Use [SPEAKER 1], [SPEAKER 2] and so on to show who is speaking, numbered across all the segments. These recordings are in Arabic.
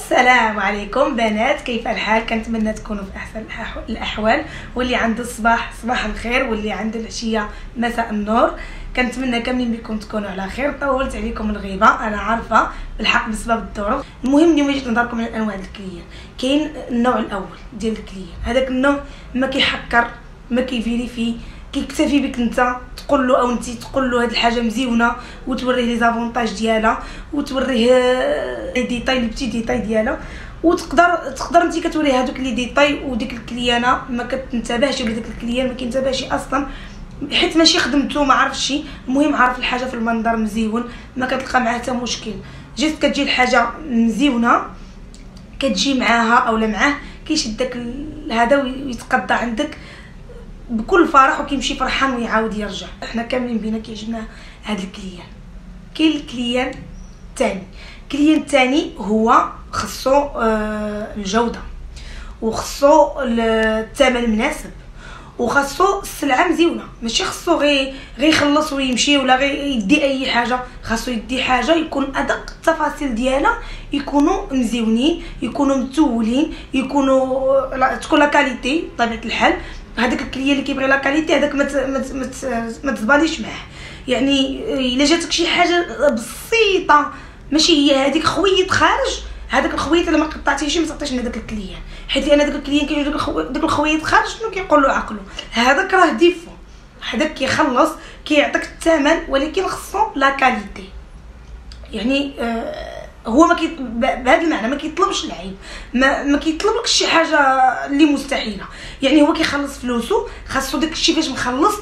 [SPEAKER 1] السلام عليكم بنات، كيف الحال؟ كنتمنى تكونوا في احسن الاحوال، واللي عنده الصباح صباح الخير، واللي عنده العشيه مساء النور. كنتمنى كاملين بكم تكونوا على خير. طولت عليكم الغيبه، انا عارفه بالحق بسبب الظروف. المهم اليوم جيت نهضركم على انواع الكليان. كاين النوع الاول ديال الكليان، هذاك النوع ما كيحكر، ما كيفيريفي، كيكتفي بك انت تقول له او انت تقول له هاد الحاجه مزيونه وتوريه لي زافونتاج ديالها وتوريه لي ديتاي لي بتي ديتاي ديالها، وتقدر انت كتوريه هذوك لي ديتاي، وديك الكليانه ما كتنتبهش ولا داك الكليان ما كينتبهش اصلا حيت ماشي خدمته ما عرفش. المهم عارف الحاجه في المنظر مزيون، ما كتلقى معاه حتى مشكل. جيت كتجي الحاجه مزيونه كتجي معاها اولا معاه كيشدك هذا ويتقضى عندك بكل فرح وكيمشي فرحان ويعاود يرجع. احنا كاملين بينا كيعجبنا هذا الكليان. كاين الكليان الثاني. الكليان الثاني هو خصو الجوده، وخصو الثمن المناسب، وخصو السلعه مزيونه. ماشي خصو غير يخلص ويمشي ولا غير يدي اي حاجه، خاصو يدي حاجه يكون ادق التفاصيل ديالها يكونوا مزيونين، يكونوا متولين، تكون لا كاليتي بطبيعه الحال. هذاك الكليان اللي كيبغي لا كاليتي هذاك ما تزباليش معاه. يعني الا جاتك شي حاجه بسيطه ماشي هي هذيك خويط خارج، هذاك الخويط الا ما قطعتيهش ما تعطيش لهذاك الكليان، حيت لان داك الكليان كيجي داك الخويط خارج شنو كيقول له عقله هذاك راه ديفو. هذاك كيخلص كيعطيك الثمن ولكن خصو لا كاليتي. يعني هو ما بهذا المعنى ما كيطلبش العيب، ما كيطلبلكش شي حاجه اللي مستحيله. يعني هو كيخلص فلوسه، خاصو داك الشيء فاش مخلص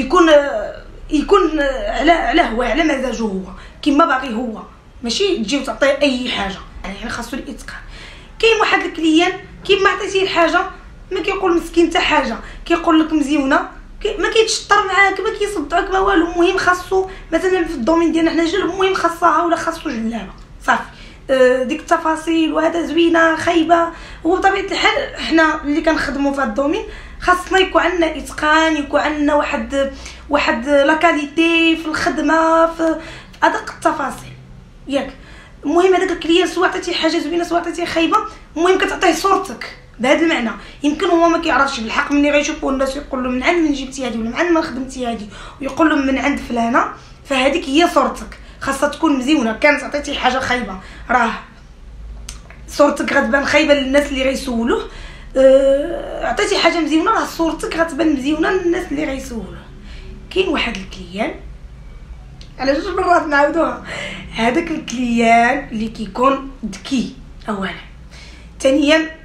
[SPEAKER 1] يكون على هو على مزاجه هو كيما باغي هو، ماشي تجي وتعطيه اي حاجه. يعني خاصو الاتقان. كاين واحد الكليان كيما عطيتيه الحاجه ما كيقول مسكين حتى حاجه، كيقول لك مزيونه، ما كيتشطر معاك، ما كيصدعك ما والو. المهم خاصو مثلا في الدومين ديالنا حنا جلب، المهم خاصها ولا خاصو جلابه صافي. ديك التفاصيل وهذا زوينه خايبه. هو بطبيعه الحال حنا اللي كنخدموا في هذا الدومين خاصنا يكون عندنا اتقان، يكون عندنا واحد لا كاليتي في الخدمه في ادق التفاصيل ياك. المهم هذاك الكليان سواء عطيتيه حاجه زوينه سواء عطيتيه خايبه، المهم كتعطيه صورتك بهذا المعنى. يمكن هو ما كيعرفش بالحق، ملي غيشوفوا الناس يقول له من عند من جبتي هذه ولا من عند ما خدمتي هذه ويقول لهم من عند فلانه، فهذيك هي صورتك خاصها تكون مزيونه. كانت عطيتيه حاجه خايبه راه صورتك غتبان خايبه للناس اللي غيسولوه. عطيتي حاجه مزيونه راه صورتك غتبان مزيونه للناس اللي غيسولوه. كاين واحد الكليان على جوج مرات نعاودوها، هذاك الكليان اللي كيكون ذكي اولا، ثانيا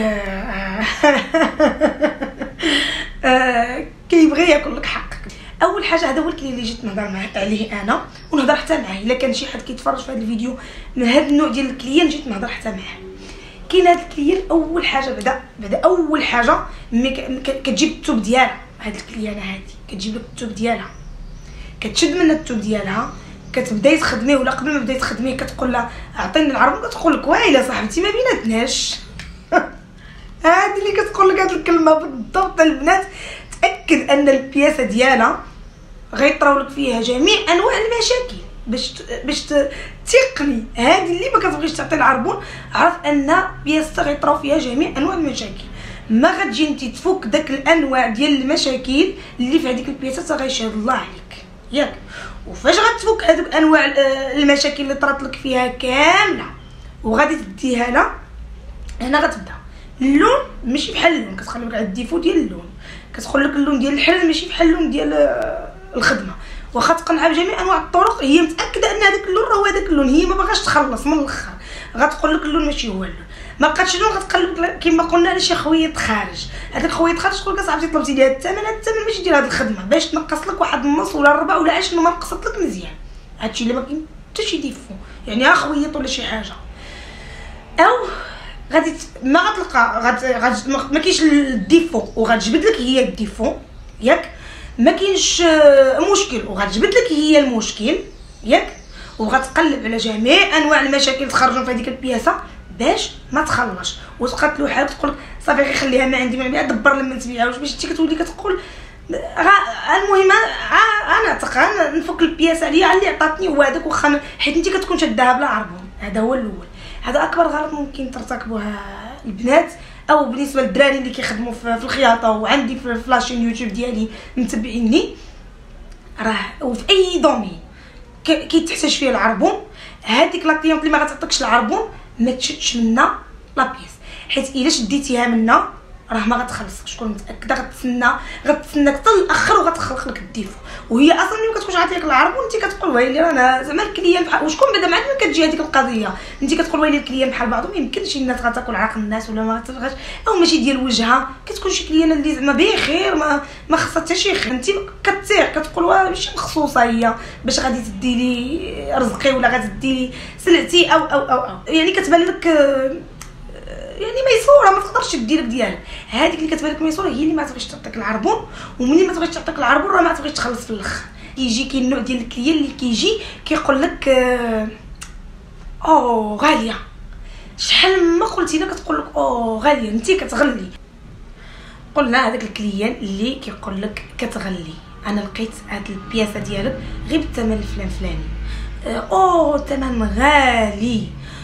[SPEAKER 1] كيبغي ياكل لك حقك. اول حاجه هذا هو الكليان اللي جيت نهضر عليه انا ونهضر حتى معاه. الا كان شي حد كيتفرج في هذا الفيديو من هذا النوع ديال الكليان جيت نهضر حتى معاه. كاين هذا الكليان اول حاجه بعدا اول حاجه كتجيب التوب ديالها. هذه الكليانه هذه كتجيب لك التوب ديالها، كتشد من التوب ديالها، كتبداي تخدميه ولا قبل ما بداي تخدميه كتقول لها اعطيني العربون، كتقول لك وايله صاحبتي ما بيناتناش. هذه اللي كتقول لك هذه الكلمه بالضبط البنات. تاكد ان البياسه ديالها غيطراو لك فيها جميع انواع المشاكل باش تقني. هذه اللي ما كتبغيش تعطي العربون عرف ان بياسه غيطراو فيها جميع انواع المشاكل. ما غتجي انت تفك داك الانواع ديال المشاكل اللي في هذيك البياسه غيشهد الله عليك ياك. وفاش غتفك هذوك انواع المشاكل اللي طرات لك فيها كامله وغادي تديها لها، هنا غتبدا اللون ماشي بحال اللون، كتخلي لك على الديفو ديال اللون، كتقول لك اللون ديال الحل ماشي بحال اللون ديال الخدمه. واخا تقنعها بجميع انواع الطرق هي متاكده ان هذاك اللون راه هو هذاك اللون، هي ما باغاش تخلص من الاخر. غتقول لك اللون ماشي هو اللون، ما بقاتش اللون غتقلب كما قلنا على شي خويط خارج. هذاك الخويط خارج تقول لك صاحبتي طلبتي لي هذا الثمن، هذا الثمن ماشي ديال هذه الخدمه باش تنقص لك واحد النص ولا الربع ولا 10 ما نقصت لك مزيان. هادشي اللي ما كاين حتى شي ديفو، يعني خويط ولا شي حاجه. او غادي ما غتلقى ما كاينش الديفو وغتجبد لك هي الديفو ياك، ما كاينش مشكل وغتجبد لك هي المشكل ياك، وغتقلب على جميع انواع المشاكل تخرجوا في هذيك البياسه باش ما تخلصش وتقاتلو حال تقول لك صافي غير خليها ما عندي ما نبيع دبر لما تبيعها. باش انت كتولي كتقول المهم انا تقان نفك البياسه عليا اللي عطاتني هو هذاك، واخا حيت انت كتكون شداها بلا عربون. هذا هو الاول. هذا اكبر غلط ممكن ترتكبوها البنات او بالنسبه للدراري اللي كيخدموا في الخياطه. وعندي في فلاشين يوتيوب ديالي متبعيني، راه وفي اي دومين كيتحتاج فيه العربون، هذيك لا كليونط اللي ما غتعطيكش العربون ما تشدش منها لا بيس، حيت الا شديتيها منها راه ما غتخلصش. شكون متاكده غتسنى حتى الاخر وغتخلق لك الديفو. وهي اصلا ملي كتكونش عاطيك العربون انت كتقول ويلي رانا زعما الكليان بحال وشكون بعدا ما كتجي هذيك القضيه، انت كتقول ويلي الكليان بحال بعضهم. ما يمكنش الناس غتاكل عرق الناس ولا ما تبغاش او ماشي ديال وجهها. كتكون شي كليانه اللي زعما بخير ما خصها حتى شي خير، انت كتسيق كتقول واه ماشي مخصوصه هي باش غادي تدي لي رزقي ولا غادي تدي لي سلعتي او يعني كتبان لك يعني ميسوره ما تقدرش ديرك ديالك. هذيك اللي كتبان لك ميسوره هي اللي ما تبغيش تعطيك العربون، وملي ما تبغيش تعطيك العربون راه ما تبغيش تخلص في الاخر. كاين النوع ديال الكليان اللي كيجي كيقول لك غاليه، شحال ما قلتي لها كتقول لك غاليه انت كتغلي. قلنا هذاك الكليان اللي كيقول لك كتغلي، انا لقيت هاد البياسه ديالك غير بالثمن الفلاني الثمن غالي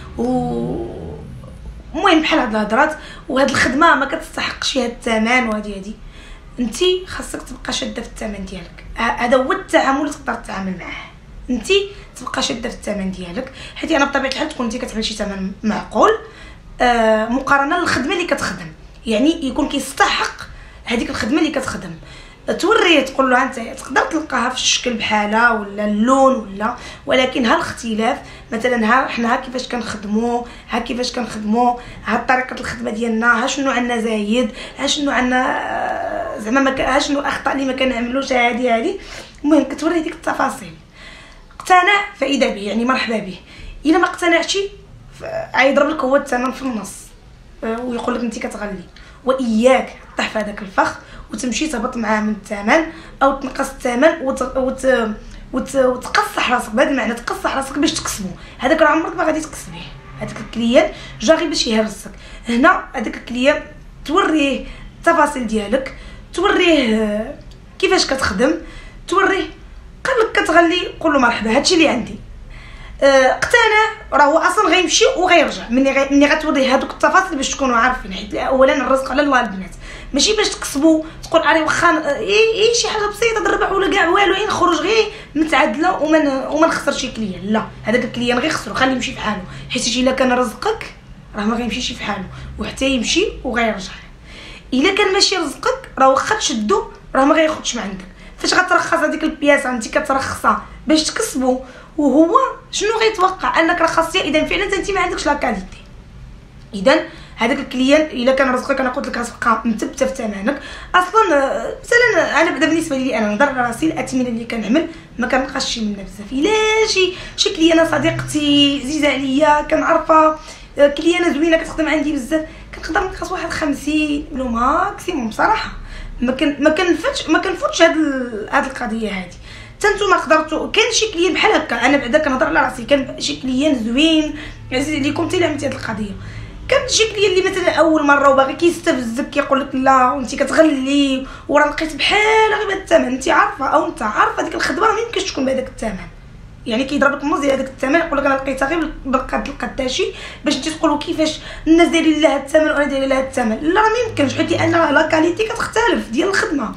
[SPEAKER 1] المهم بحال هاد الهضرات وهاد الخدمه ما كتستحقش هاد الثمن. وهادي انت خاصك تبقى شاده في الثمن ديالك. هذا هو التعامل اللي تقدر تتعامل معاه، انت تبقى شاده في الثمن ديالك، حيت انا بطبيعه الحال تكون انت كتعمل شي ثمن معقول مقارنه للخدمه اللي كتخدم، يعني يكون كيستحق هذيك الخدمه اللي كتخدم. توريه تقول له انت تقدر تلقاها في الشكل بحالها ولا اللون ولا، ولكن ها الاختلاف مثلا ها حنا كيفاش كنخدموا، ها كيفاش كنخدموا، ها طريقه الخدمه ديالنا، ها شنو عندنا زايد، ها شنو عندنا زعما ها شنو اخطاء اللي ما كنعملوش هذه. المهم كتوري ديك التفاصيل. اقتنع فاذا به يعني مرحبا به، الا ما اقتنعتي غيضرب لك هو الثمن في النص ويقول لك انت كتغلي. واياك تطيح في هذاك الفخ وتمشي تهبط معاه من الثمن او تنقص الثمن وتقصح راسك. بهذا المعنى تقصح راسك باش تكسبو، هذاك راه عمرك ما غادي تكسبيه. هذاك الكليان جا غير باش يهرسك. هنا هذاك الكليان توريه التفاصيل ديالك، توريه كيفاش كتخدم، توريه قال لك كتغلي قول له مرحبا هادشي اللي عندي. اقتنع راه هو اصلا غيمشي وغيرجع. مني غتوريه هذوك التفاصيل باش تكونوا عارفين، حيت اولا الرزق على الله البنات، ماشي باش تكسبوا تقول اري واخا شي حاجه بسيطه دربح ولا كاع والو نخرج غير متعادله وما نخسر شي كليان. لا، هذاك الكليان غير خسرو خليه يمشي فحالو، حيت الا كان رزقك راه ما غيمشيش فحالو وحتى يمشي وغيرجع. الا كان ماشي رزقك راه واخا تشدو راه ما غياخذش من عندك. فاش غترخص هذيك البياسه انت كترخصها باش تكسبو، وهو شنو غيتوقع انك رخصتيها اذا فعلا انت ما عندكش لا كاليتي. اذا هذاك الكليان الا كان رزقك انا قلت لك غتبقى مثبته في ثمنك. اصلا مثلا انا بعدا بالنسبه لي انا نهضر على راسي، الاثمنه اللي كنعمل ما كنلقاش شي منها بزاف. الا شي كليانه صديقتي عزيزه عليا كنعرفها كليانه زوينه كتخدم عندي بزاف كنقدر نقص واحد 50 لو ماكسيموم. بصراحه ما كنفوتش هاد القضيه هذه. تنتوما قدرتوا كاين شي كليان بحال هكا، انا بعدا كنهضر على راسي، كان شي كليان زوين عزيز عليكم حتى عملتي هاد القضيه. كان شي كليان اللي مثلا اول مره وباغي كيستفزك كيقول لك لا وانت كتغلي وراه لقيت بحال غير بهذا الثمن، انت عارفه او انت عارفه ديك الخدمه راه ميمكنش تكون بهذاك الثمن، يعني كيضرب لك النص ديال هذاك الثمن يقول لك انا لقيتها غير بالقد القداشي باش انت تقولوا كيفاش الناس دايرين لها الثمن وانا دايره لها الثمن. لا راه ميمكنش، حيت لان لا كاليتي كتختلف ديال الخدمه.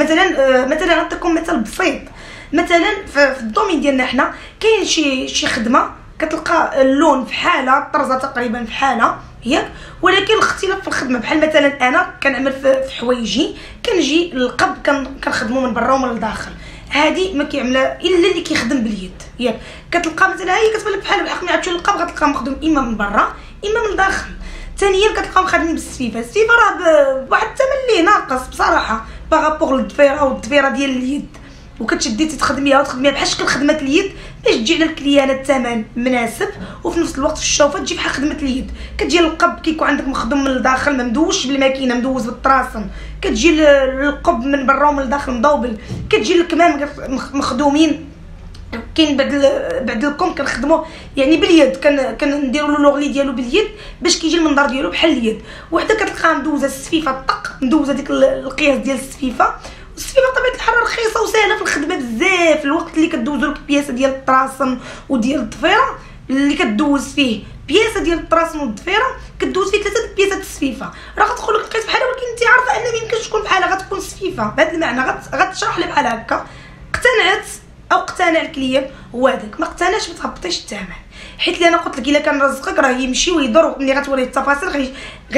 [SPEAKER 1] مثلا نعطيكم مثال بسيط. مثلا في الدومين ديالنا حنا كاين شي خدمه كتلقى اللون في حاله، الطرزه تقريبا في حاله ياك، ولكن الاختلاف في الخدمه. بحال مثلا انا كنعمل في حوايجي كنجي القب كنخدمو من برا ومن الداخل، هذه ما كيعملها الا اللي كيخدم باليد ياك. كتلقى مثلا هي كتبان لك بحال بحق ما عرفتش القب غتلقاه مخدوم اما من برا اما من الداخل. ثانيا كتلقاهم خادمين بالسفيفه، السفيفه راه بواحد الثمن اللي ناقص بصراحه باغابوغ للضفيره والضفيره ديال اليد، وكتشدي تخدميها بحال شكل خدمه اليد باش تجي على الكليانه الثمن مناسب، وفي نفس الوقت في الشوفه تجي بحال خدمه اليد. كتجي القب كيكون عندك مخدوم من الداخل ما مدوش بالماكينه، مدوز بالطراسن، كتجي القب من برا ومن الداخل مضوبل، كتجي الكمام مخدومين. كاين بعد الكم كنخدموه يعني باليد، كنديروا له لوغلي ديالو باليد باش كيجي المنظر ديالو بحال اليد. وحده كتلقاها مدوزه السفيفه طق مدوزه ديك القياس ديال السفيفه. السفيفه بطبيعه الحال رخيصه وسهله في الخدمه بزاف. الوقت اللي كدوزو لك البياسه ديال الطراسن وديال الضفيره اللي كدوز فيه بياسه ديال الطراس والضفيره كدوز فيه 3 بياسات السفيفه، راه غتقول لك لقيت بحالها ولكن انت عارفه ان ما يمكنش تكون بحالها، غتكون سفيفه بهذا المعنى. غتشرح لي بحال هكا. اقتنعت او اقتنع الكليان هو هذاك، ما اقتنعش ما تهبطيش الثمن، حيت اللي انا قلت لك الا كان رزقك راه يمشي ويدور، ملي غتوريه التفاصيل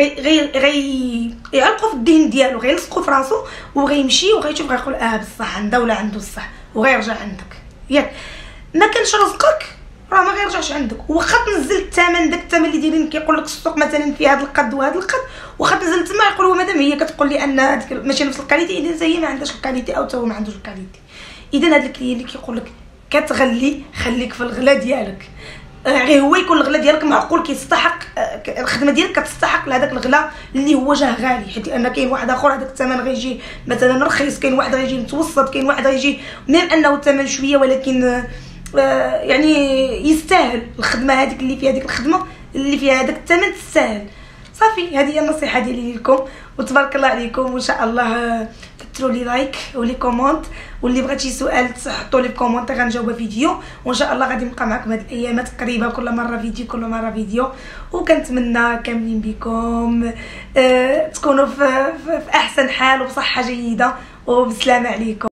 [SPEAKER 1] يعلقوا في الذهن ديالو، غيلصقوا في راسو وغيمشي وغيشوف غيقول بصح عندها ولا عنده الصح وغيرجع عندك. ياك ما كانش رزقك راه ما غيرجعش عندك. واخا تنزل الثمن، داك الثمن اللي دايرين كيقول لك السوق مثلا في هذا القد وهذا القد، واخا تنزل تما يقولوا مادام هي كتقول لي ان هذيك ماشي نفس الكاليتي اذا هي ما عندهاش الكاليتي او حتى هو ما عندوش الكاليتي. اذا هذا الكليان اللي كيقول لك كتغلي، خليك في الغلا ديالك، غير هو يكون الغلا ديالك معقول كيستحق، الخدمه ديالك كتستحق لهذاك الغلا اللي هو جاه غالي، حيت لان كاين واحد اخر هذاك الثمن غيجي مثلا رخيص، كاين واحد غيجي متوسط، كاين واحد غيجي ميم انه الثمن شويه ولكن يعني يستاهل الخدمه هذيك اللي فيها ديك الخدمه اللي فيها هذاك الثمن تستاهل. صافي هذه هي النصيحه ديالي لكم، وتبارك الله عليكم، وان شاء الله كثروا لي لايك ولي كومونت، واللي بغات شي سؤال تحطوا لي في كومونت غنجاوبها فيديو، وان شاء الله غادي نبقى معكم هاد الايامات تقريبا كل مره فيديو كل مره فيديو. وكنتمنى كاملين بكم تكونوا في احسن حال وبصحه جيده وبسلامه عليكم.